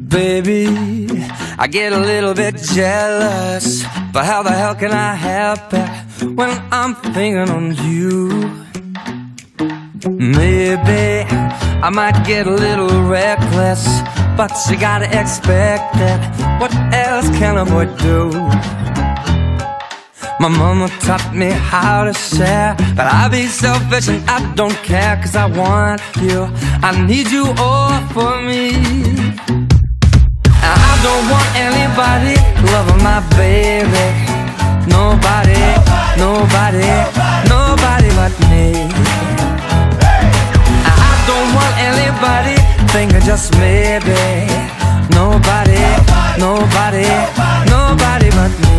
Baby, I get a little bit jealous, but how the hell can I help it when I'm thinking on you? Maybe I might get a little reckless, but you gotta expect it. What else can a boy do? My mama taught me how to share, but I be selfish and I don't care, 'cause I want you, I need you all for me. I don't want anybody loving my baby. Nobody, nobody, nobody but me. I don't want anybody thinking just maybe. Nobody, nobody, nobody but me.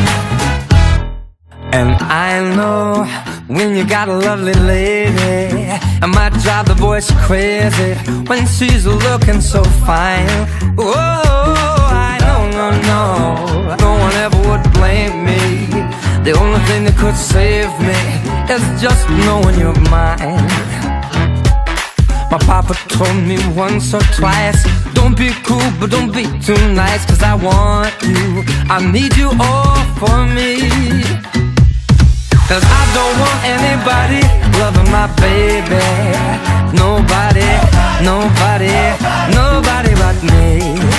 And I know when you got a lovely lady, it might drive the boys crazy when she's looking so fine. Oh, I know, no, no one ever would blame me. The only thing that could save me is just knowing you're mine. My papa told me once or twice, don't be cool, but don't be too nice, 'cause I want you, I need you all for me. 'Cause I don't want anybody loving my baby. Nobody, nobody, nobody but me.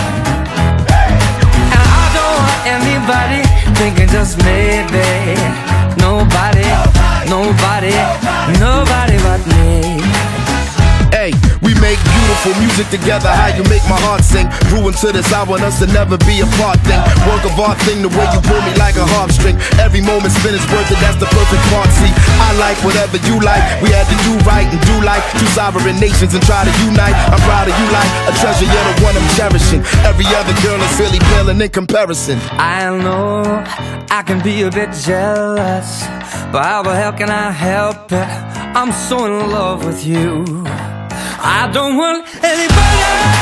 And I don't want anybody thinking just maybe. Nobody, nobody, nobody but me. Hey, we make beautiful music together, how you make my heart sing. Grew into this, I want us to never be apart thing. Work of art thing, the way you pull me like a harp string. Every moment spent is worth it, that's the perfect part. See, I like whatever you like. We had to do right and do like two sovereign nations and try to unite. I'm proud of you like a treasure, you're the one I'm cherishing. Every other girl is really paling in comparison. I know I can be a bit jealous, but how the hell can I help it? I'm so in love with you. I don't want anybody